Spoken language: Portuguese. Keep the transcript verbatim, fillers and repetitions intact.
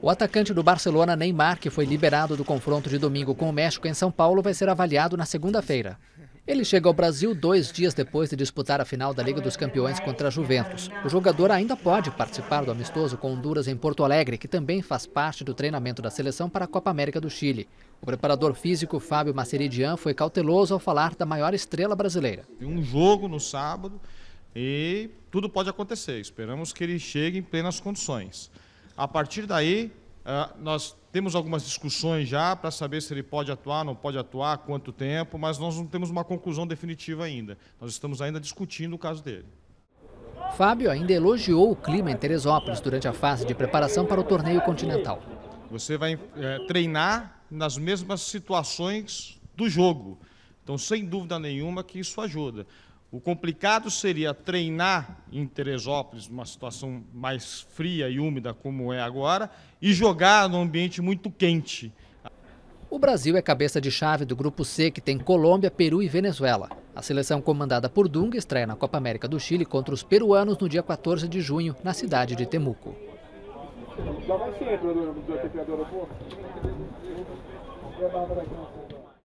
O atacante do Barcelona, Neymar, que foi liberado do confronto de domingo com o México em São Paulo, vai ser avaliado na segunda-feira. Ele chega ao Brasil dois dias depois de disputar a final da Liga dos Campeões contra a Juventus. O jogador ainda pode participar do amistoso com Honduras em Porto Alegre, que também faz parte do treinamento da seleção para a Copa América do Chile. O preparador físico Fábio Maceridian foi cauteloso ao falar da maior estrela brasileira. Um jogo no sábado e tudo pode acontecer. Esperamos que ele chegue em plenas condições. A partir daí, nós temos algumas discussões já para saber se ele pode atuar, não pode atuar, quanto tempo, mas nós não temos uma conclusão definitiva ainda. Nós estamos ainda discutindo o caso dele. Fábio ainda elogiou o clima em Teresópolis durante a fase de preparação para o torneio continental. Você vai é, treinar nas mesmas situações do jogo. Então, sem dúvida nenhuma que isso ajuda. O complicado seria treinar em Teresópolis, numa situação mais fria e úmida como é agora, e jogar num ambiente muito quente. O Brasil é cabeça de chave do Grupo C, que tem Colômbia, Peru e Venezuela. A seleção comandada por Dunga estreia na Copa América do Chile contra os peruanos no dia quatorze de junho, na cidade de Temuco. Já vai ser,